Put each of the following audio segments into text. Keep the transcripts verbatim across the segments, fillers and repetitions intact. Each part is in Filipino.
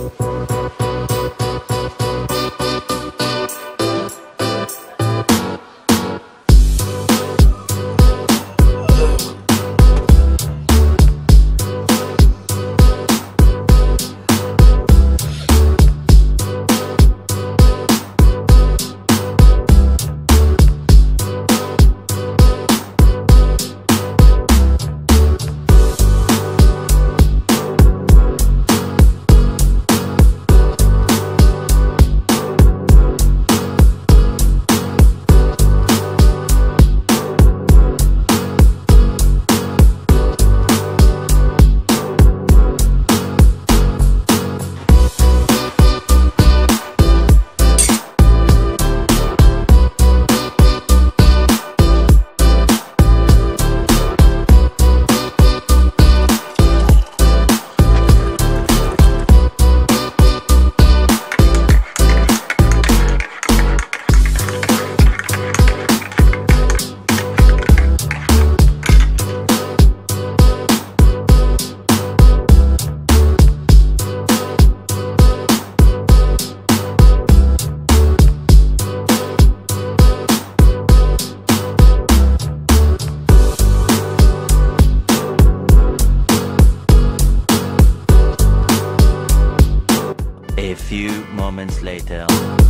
A few moments later.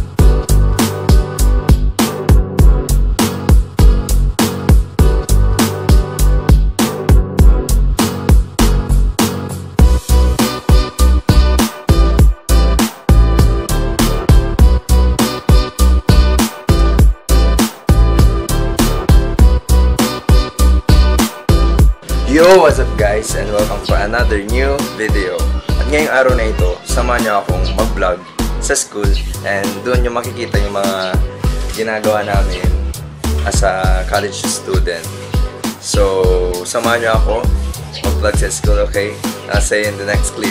Yo! What's up guys? And welcome for another new video. At ngayong araw na ito, samahan niyo akong mag-vlog sa school. And doon yung makikita yung mga ginagawa namin as a college student. So, samahan niyo ako mag-vlog sa school, okay? I'll see you in the next clip.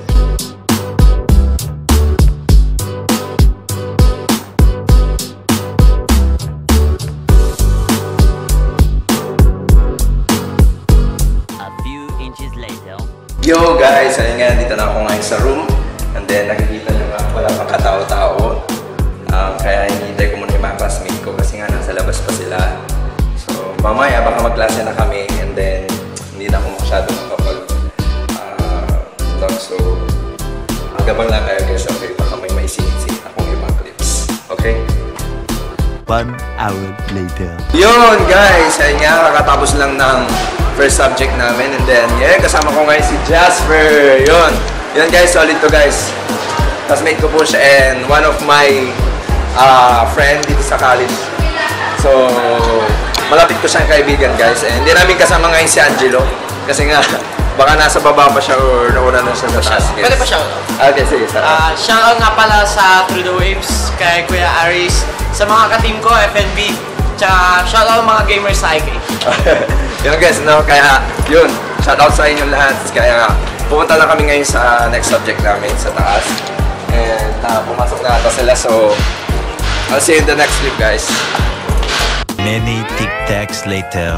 Yo guys! Ayun nga, dito na ako ngayon sa room. And then nakikita nyo nga, wala pang katao-tao. Um, kaya hinihintay ko muna yung mga classmate ko kasi nga nasa labas pa sila. So mamaya baka magklase na kami and then hindi na ako masyado makapag-vlog. Uh, so magabang lang kayo guys, okay? Baka may maisingit-singit akong ibang clips. Okay? One hour later. Yun guys! Ayun nga, kakatapos lang ng first subject namin, and then yeah, kasama ko ngayon si Jasper. Yun, yun guys, solid to guys. Classmate ko po siya and one of my uh, friend dito sa college. So, malapit ko siyang kaibigan guys. And hindi namin kasama ngayon si Angelo kasi nga, baka nasa baba pa siya or nauna na siya sa taas. Pwede pa siya? Okay, sige. Uh, shoutout nga pala sa Through the Waves, kay Kuya Aris, sa mga ka-team ko, F N B, tsaka shoutout mga gamers sa I K. Yun guys, no? Kaya yun, shoutout sa inyong lahat. Kaya pupunta lang kami ngayon sa next subject namin sa taas. And uh, pumasok na ata sila, so I'll see you in the next clip guys. Many tic-tacs later.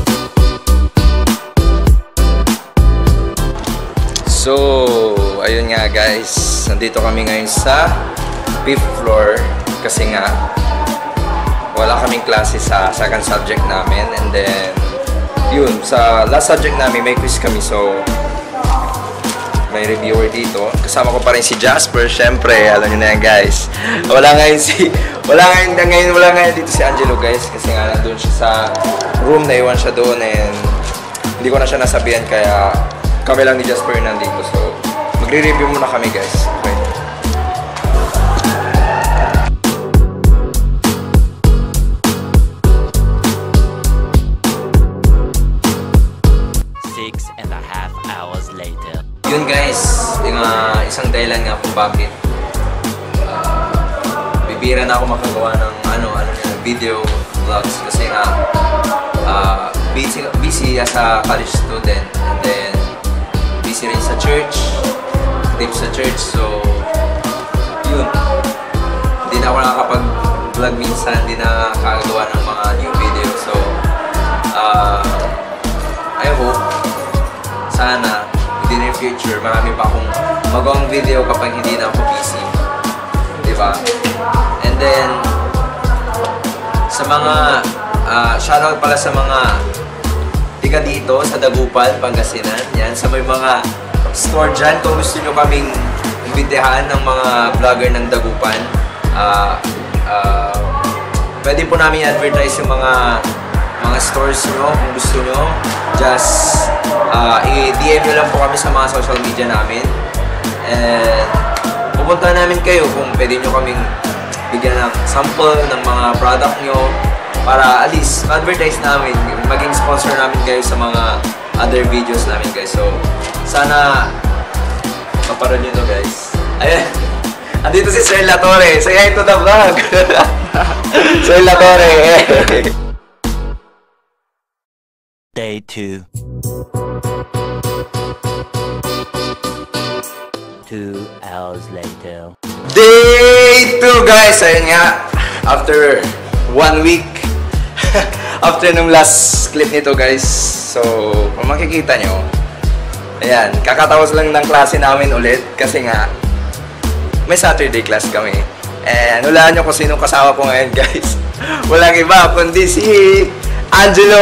So, ayun nga guys, nandito kami ngayon sa fifth floor kasi nga wala kaming klase sa second subject namin, and then yun, sa last subject namin may quiz kami, so may reviewer dito. Kasama ko pa rin si Jasper, syempre, alam nyo na yan guys. Wala ngayon si, wala ngayon, ngayon, wala ngayon dito si Angelo guys, kasi nga nandun siya sa room, naiwan siya doon, and hindi ko na siya nasabihan, kaya kami lang ni Jasper nandito, so magre-review muna kami guys. Okay. Yun guys, yung uh, isang dahilan nga kung bakit uh, bibira na ako makagawa ng ano, ano yung video vlogs kasi nga uh, busy, busy as a college student, and then busy rin sa church, active sa church, so yun, hindi na ako nakakapag-vlog minsan, hindi na nakakagawa ng mga new video, so uh, I hope sana within a future, marami pa akong magawang video kapag hindi na ako busy. Diba? And then, sa mga, uh, shoutout pala sa mga tiga dito, sa Dagupan, Pangasinan. Yan, sa may mga store dyan, kung gusto nyo kaming imbitahan ng mga vlogger ng Dagupan, uh, uh, pwede po namin advertise yung mga mga stores nyo kung gusto nyo. Just uh, i-D M nyo lang po kami sa mga social media namin. And pupunta namin kayo kung pwede nyo kaming bigyan ng sample ng mga product nyo para at least advertise namin, maging sponsor namin kayo sa mga other videos namin guys. So, sana kaparoon nyo to guys. Ayan. Andito si Sir Latore. Say hi to the vlog. Sir Latore. Day two. Two hours later. Day two guys! Ayun nga. After one week. After nung last clip nito guys. So, kung makikita nyo. Ayan. Kakatapos lang ng klase namin ulit. Kasi nga, may Saturday class kami. And hulaan nyo kung sinong kasama ko ngayon guys. Walang iba kundi si Angelo!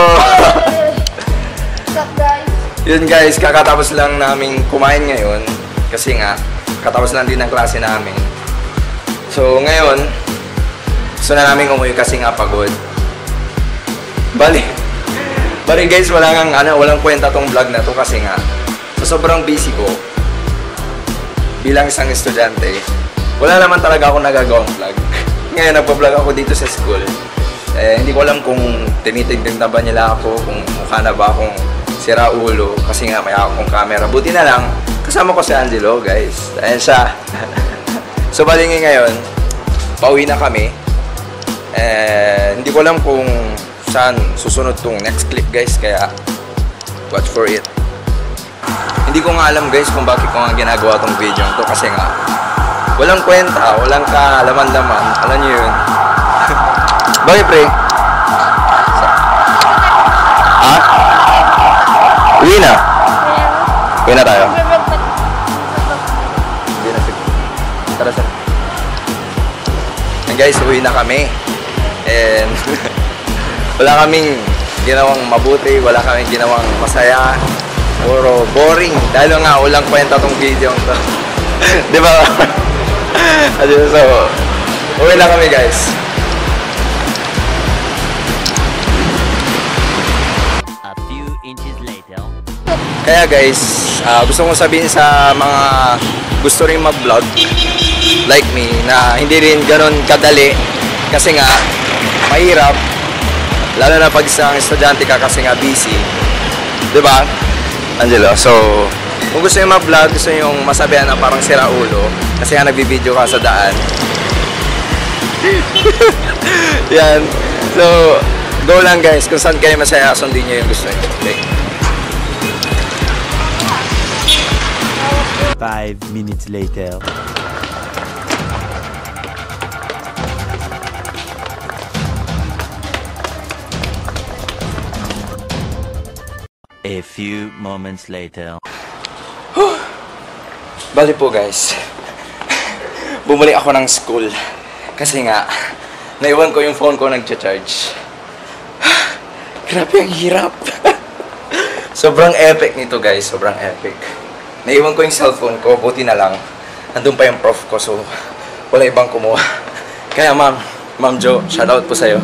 What's up guys? Yun guys, kakatapos lang namin kumain ngayon. Kasi nga, katapos lang din ang klase namin. So ngayon, gusto na namin umuwi kasi nga pagod. Bali, bali guys, wala nga, ano, walang kwenta tong vlog na to kasi nga, so sobrang busy ko. Bilang isang estudyante, wala naman talaga ako nagagawang vlog. Ngayon, nagpa-vlog ako dito sa school. Eh, hindi ko alam kung tinitignan na ba nila ako, kung mukha na ba akong sira ulo. Kasi nga, may akong camera. Buti na lang, kasama ko si Angelo, guys. Ayan siya. So, balingi ngayon, pauwi na kami. Eh, hindi ko alam kung saan susunod tong next clip, guys. Kaya, watch for it. Hindi ko nga alam, guys, kung bakit ko nga ginagawa tong video to. Kasi nga, walang kwenta, walang kalaman-laman. Alam niyo yun. Bakit, pre? Ha? Uwi na? Uwi na tayo? Uwi na, sige. Tara, sir. And guys, uwi na kami. And wala kaming ginawang mabuti, wala kaming ginawang masaya. Puro boring. Dahil nga, walang kwenta tong video to. Di ba? So, uwi na kami, guys. Kaya guys, uh, gusto kong sabihin sa mga gusto rin mag-vlog like me na hindi rin ganon kadali kasi nga mahirap lalo na pag isang estudyante ka kasi nga busy, diba Angelo? So kung gusto nyo mag-vlog, gusto nyo yung masabihan na parang sira ulo kasi nga nagbibideo ka sa daan. Yan, so go lang guys, kung saan kayo masaya, sundin nyo yung gusto nyo. Okay? Five minutes later. A few moments later. Bali po guys, bumalik ako ng school kasi nga naiwan ko yung phone ko nagcha-charge. Grabe ang hirap. Sobrang epic nito guys, sobrang epic. Naiwan ko yung cellphone ko, buti na lang. Nandun pa yung prof ko, so wala ibang kumuha. Kaya ma'am, Ma'am Jo, shoutout po sa'yo.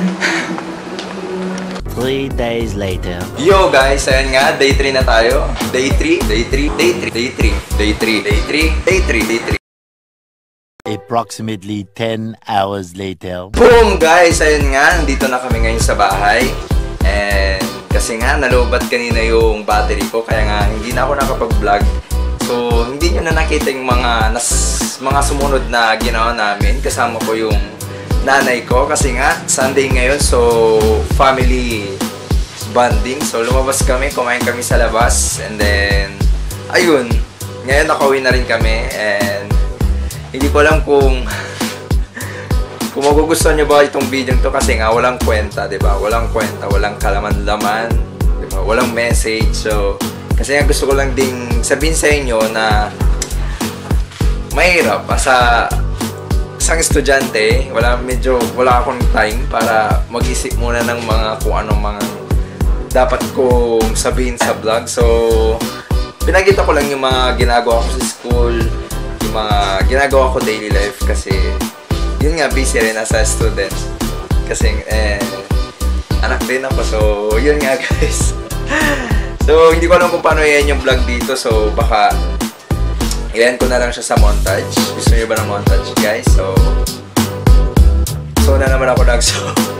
Three days later. Yo guys, ayan nga, day three na tayo. Day three, day three, day three, day three, day three, day three, day three, day three. Approximately ten hours later. Boom guys, ayun nga, nandito na kami ngayon sa bahay. And kasi nga, nalobat kanina yung battery ko, kaya nga hindi na ako nakapag-vlog. So, hindi nyo na nakita yung mga, nas, mga sumunod na ginawa namin. Kasama ko yung nanay ko kasi nga, Sunday ngayon, so family bonding. So, lumabas kami, kumain kami sa labas. And then, ayun, ngayon nakauwi na rin kami. And hindi ko alam kung kung magugustuhan nyo ba itong video to kasi nga walang kwenta, diba? Walang kwenta, walang kalaman-laman, diba? Walang message. So, Kasi nga gusto ko lang ding sabihin sa inyo na mahirap. Sa isang estudyante, wala, medyo, wala akong time para mag-isip muna ng mga kung anong mga dapat kong sabihin sa vlog. So, pinakita ko lang yung mga ginagawa ko sa school, yung mga ginagawa ko daily life kasi yun nga, busy rin as a student. Kasi, eh, anak din ako. So, yun nga guys. So, hindi ko alam kung paano yan yung vlog dito. So, baka i-end ko na lang siya sa montage. Gusto niyo ba ng montage, guys? So, so na naman ako nag-so.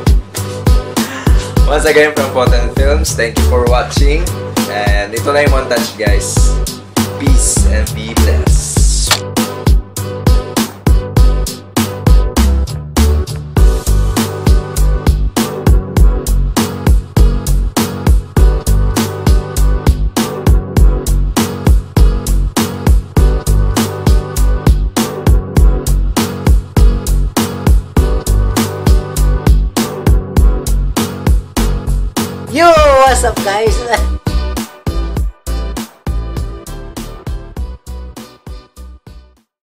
Once again, from Potent Films, thank you for watching. And ito na yung montage, guys. Peace and be blessed. Yo! What's up guys?